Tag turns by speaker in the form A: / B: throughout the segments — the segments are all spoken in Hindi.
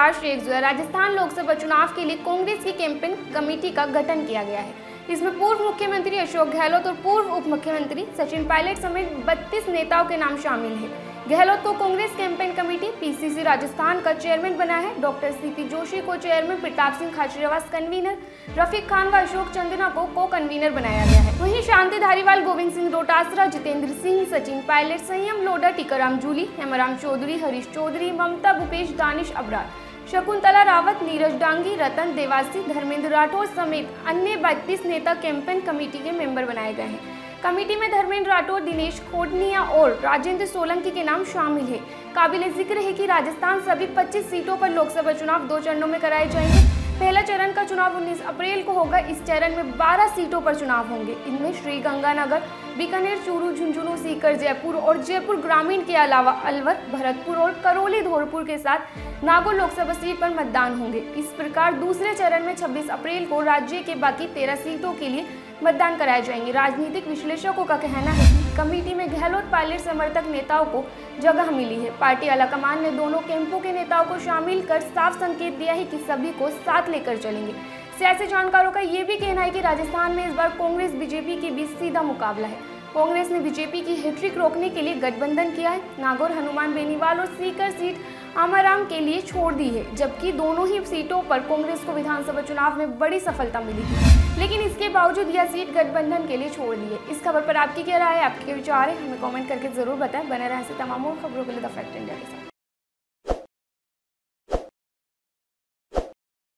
A: राष्ट्रीय राजस्थान लोकसभा चुनाव के लिए कांग्रेस की कैंपेन कमेटी का गठन किया गया है। इसमें पूर्व मुख्यमंत्री अशोक गहलोत और पूर्व उप मुख्यमंत्री सचिन पायलट समेत 32 नेताओं के नाम शामिल हैं। गहलोत को Congress campaign committee P C C Rajasthan का चेयरमैन बना है। डॉक्टर सीपी जोशी को चेयरमैन, प्रताप सिंह खाचरियावास कन्वीनर, रफीक खान व अशोक चंदना को कन्वीनर बनाया गया है। वहीं शांति धारीवाल, गोविंद सिंह डोटासरा, जितेंद्र सिंह, सचिन पायलट, संयम लोढ़ा, टीकाराम जूली, हेमराम चौधरी, हरीश चौधरी, ममता भूपेश, दानिश अबरार, शकुंतला रावत, नीरज डांगी, रतन देवासी, धर्मेंद्र राठौर समेत अन्य 32 नेता कैंपेन कमेटी के मेंबर बनाए गए हैं। कमेटी में धर्मेंद्र राठौर, दिनेश खोडनिया और राजेंद्र सोलंकी के नाम शामिल है। काबिले जिक्र है कि राजस्थान सभी 25 सीटों पर लोकसभा चुनाव 2 चरणों में कराए जाएंगे। पहला चरण का चुनाव 19 अप्रैल को होगा। इस चरण में 12 सीटों पर चुनाव होंगे। इनमें श्रीगंगानगर, बीकानेर, चूरू, झुंझुनू, सीकर, जयपुर और जयपुर ग्रामीण के अलावा अलवर, भरतपुर और करौली, धौलपुर के साथ नागौर लोकसभा सीट पर मतदान होंगे। इस प्रकार दूसरे चरण में 26 अप्रैल को राज्य के बाकी 13 सीटों के लिए मतदान कराए जाएंगे। राजनीतिक विश्लेषकों का कहना है कि कमेटी में गहलोत पायलट समर्थक नेताओं को जगह मिली है। पार्टी आलाकमान ने दोनों कैंपों के नेताओं को शामिल कर साफ संकेत दिया है कि सभी को साथ लेकर चलेंगे। सियासी जानकारों का ये भी कहना है कि राजस्थान में इस बार कांग्रेस बीजेपी के बीच सीधा मुकाबला है। कांग्रेस ने बीजेपी की हैट्रिक रोकने के लिए गठबंधन किया है। नागौर, हनुमान बेनीवाल और सीकर सीट आमाराम के लिए छोड़ दी है, जबकि दोनों ही सीटों पर कांग्रेस को विधानसभा चुनाव में बड़ी सफलता मिली थी, लेकिन इसके बावजूद यह सीट गठबंधन के लिए छोड़ दी है। इस खबर पर आपकी क्या राय है, आपके विचार है, हमें कमेंट करके जरूर बताएं। बने रहें ऐसे तमाम खबरों के लिए द फैक्ट इंडिया के साथ।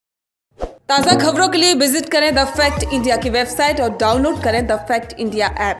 B: ताज़ा खबरों के लिए विजिट करें द फैक्ट इंडिया की वेबसाइट और डाउनलोड करें द फैक्ट इंडिया ऐप।